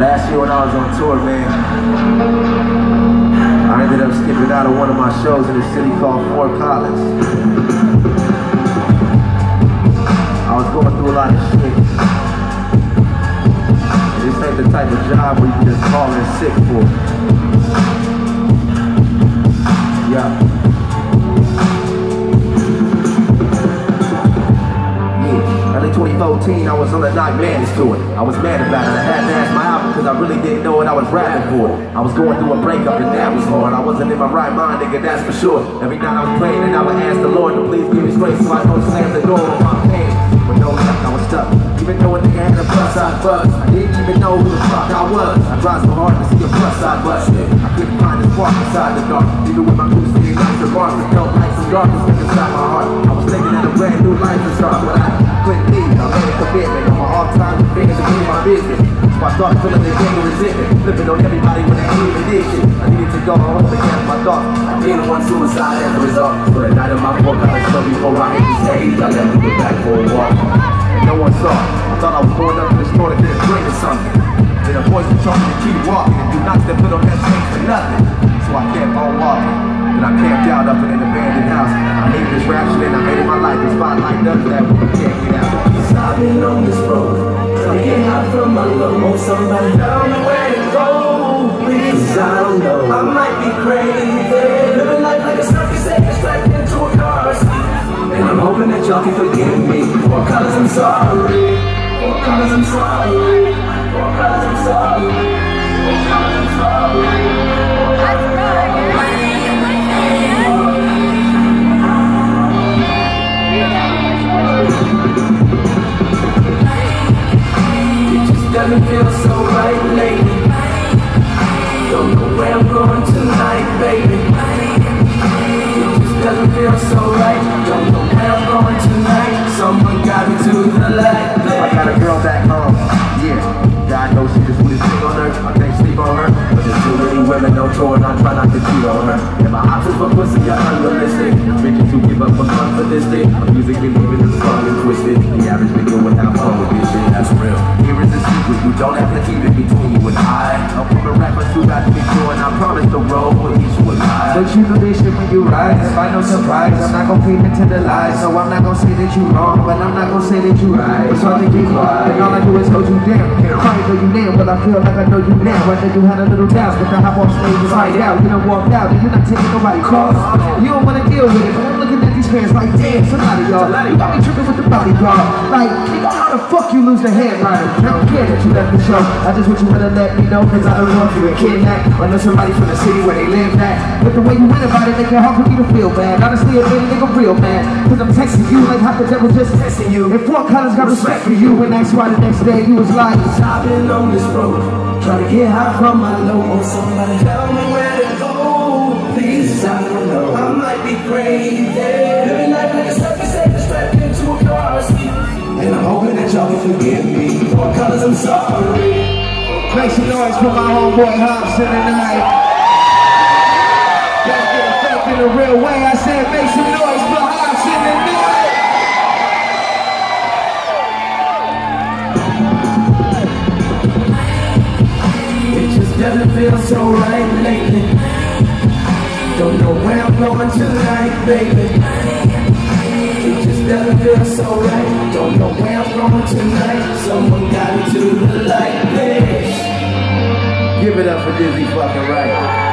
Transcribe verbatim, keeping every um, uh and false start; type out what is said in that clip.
Last year when I was on tour, man, I ended up skipping out of one of my shows in a city called Fort Collins. I was going through a lot of shit. And this ain't the type of job where you can just call in sick for. Yeah. Early twenty fourteen, I was on the Night Madness tour. I was mad about it. I had to ask my album because I really didn't know what I was rapping for. I was going through a breakup and that was hard. I wasn't in my right mind, nigga, that's for sure. Every night I was praying and I would ask the Lord to please give me grace so I don't slam the door with my pain. With no luck, I was stuck. Even though a nigga had a plus side buzz, I didn't even know who the fuck I was. I tried so hard to see a plus side buzz. I couldn't find a spark inside the dark. Even with my blue city lights and bars, it felt like some darkness inside my heart. I was thinking that a brand new life would start, but I couldn't leave. I made a commitment on my off time and figures to do my business. So I started feeling the gang of resentment, flipping on everybody when they ain't even did shit. I needed to go home and gather my thoughts. I didn't want suicide as a result. So the night of my Fort Collins show before I hit the stage, I left to get back for a walk. And no one saw. I thought I was going up to the store to get a drink or something. Then a voice was telling me to keep walking and do not step foot on that tank for nothing. So I kept on walking. Then I camped out up in an abandoned house. I hated this rap shit and I hated my life. The spotlight does that when you can't get out. I've been on this road, trying to get out from my low. Somebody tell me where to go, please. I don't know, I might be crazy, living life like a circus, taking strapped into a car seat. And I'm hoping that y'all can forgive me, for cause I'm sorry, for cause I'm sorry, for cause I'm sorry, for cause I'm sorry. Doesn't feel so right lately. Don't know where I'm going tonight, baby. It just doesn't feel so right. Don't know where I'm going tonight. Someone got me to the light, baby. I got a girl back home, yeah. God knows she just put his thing on her. I can't sleep on her, but there's too many women on tour and I try not to cheat on her. And my options for pussy are unrealistic. Bitches who give up for fun for this thing. I'm musically leaving the strong and twisted. The average nigga would have fun with this shit, that's real. Here is the secret, you don't have to keep it between you and I. I'm from a rapper who got to be sure, and I promise to roll with each one lie. But you know this shit when you rise, by no surprise. I'm not gon' feed into the lies, so I'm not gon' say that you wrong, but I'm not gon' say that you right. It's hard to keep quiet, and all I do is hold you down. Crying for you now, well I feel like I know you now. I know you had a little doubts, but I hop on stage and find out. You done walked out, and you're not taking nobody calls. You don't wanna deal with it, but I'm looking at these fans like, damn, somebody y'all. You got me tripping with the bodyguard. Like, nigga, how the fuck you lose the headliner? I don't care that you left the show. I just want you to let me know, cause I don't know if you were kidnapped or know somebody from the city where they live at. But the way you went about it, make it hard for me to feel bad. Honestly, it made a nigga real mad, cause I'm texting you like how the devil just texting you. And Fort Collins got respect for you, and that's why the next day you was like, I've been on this road, trying to get high from my low. Oh, somebody tell me where to go, please. I don't know, I might be crazy, living life like a circus, taking strapped into a car seat. And I'm hoping that y'all can forgive me, for cause I'm sorry. make some noise for my homeboy Hopsin tonight. Let's get it felt in a real way. I said make some noise for Hopsin tonight. Doesn't feel so right lately. Don't know where I'm going tonight, baby. It just doesn't feel so right. Don't know where I'm going tonight. Someone got me to the light, baby. Give it up for Dizzy fucking Wright.